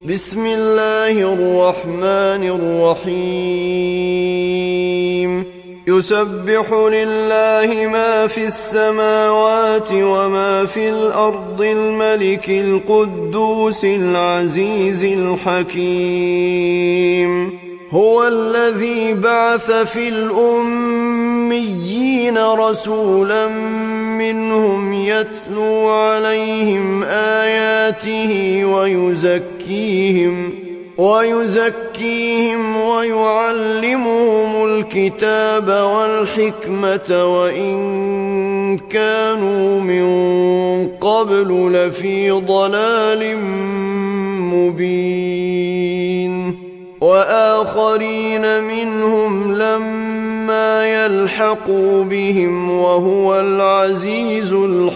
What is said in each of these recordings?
بسم الله الرحمن الرحيم يسبح لله ما في السماوات وما في الأرض الملك القدوس العزيز الحكيم هو الذي بعث في الأميين رسولا منهم يتلو عليهم آياته ويزكيهم ويعلمهم الكتاب والحكمة وإن كانوا من قبل لفي ضلال مبين وآخرين منهم لما يلحقوا بهم وهو العزيز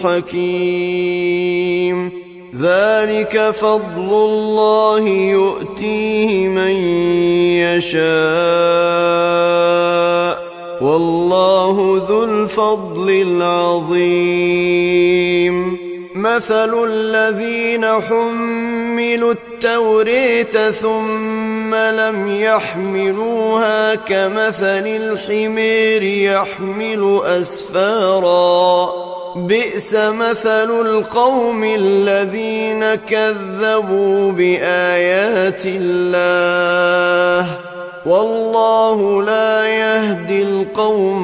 الحكيم ذلك فضل الله يؤتيه من يشاء والله ذو الفضل العظيم مثل الذين حملوا التوراة ثم لم يحملوها كمثل الحمير يحمل أسفارا بئس مثل القوم الذين كذبوا بآيات الله والله لا يهدي القوم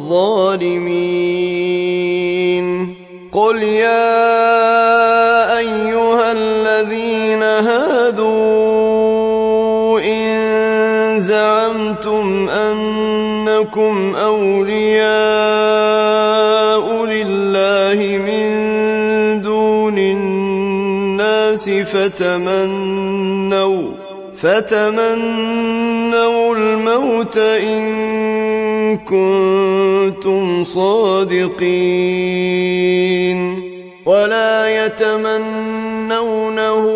الظالمين قل يا أيها الذين هادوا إن زعمتم أنكم أولياء لله من دون الناس فتمنوا الموت إن كنتم صادقين ولا يتمنونه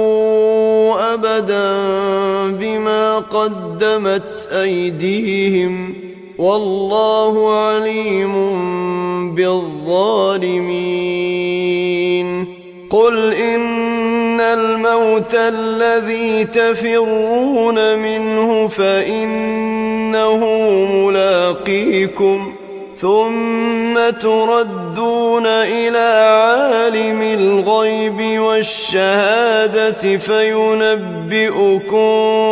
أبدا بما قدمت أيديهم والله عليم بالظالمين قل إن الموت الذي تفرون منه فإنه ملاقيكم ثم تردون إلى عالم الغيب والشهادة فينبئكم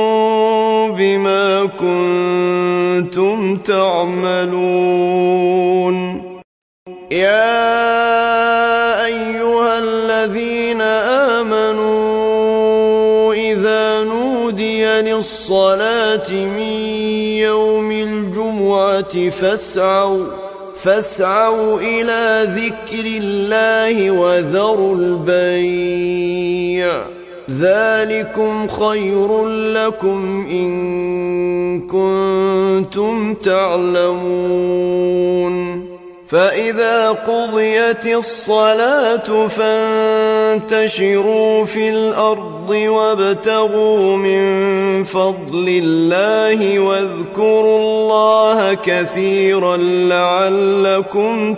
بما كنتم تعملون يا أيها الذين آمنوا إذا نودي للصلاة من يوم الجمعة فاسعوا إلى ذكر الله وذروا البيع ذلكم خير لكم إن كنتم تعلمون فإذا قضيت الصلاة فانتشروا في الأرض وابتغوا من فضل الله واذكروا الله كثيرا لعلكم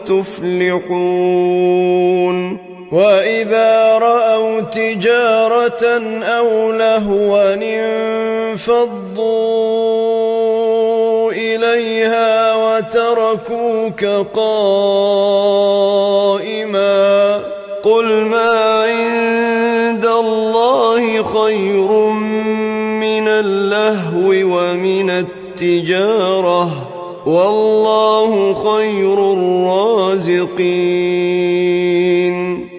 تفلحون وإذا رأوا تجارة أو لهوا انفضوا إليها وتركوك قائما قل ما عند الله خير من اللهو ومن التجارة والله خير الرازقين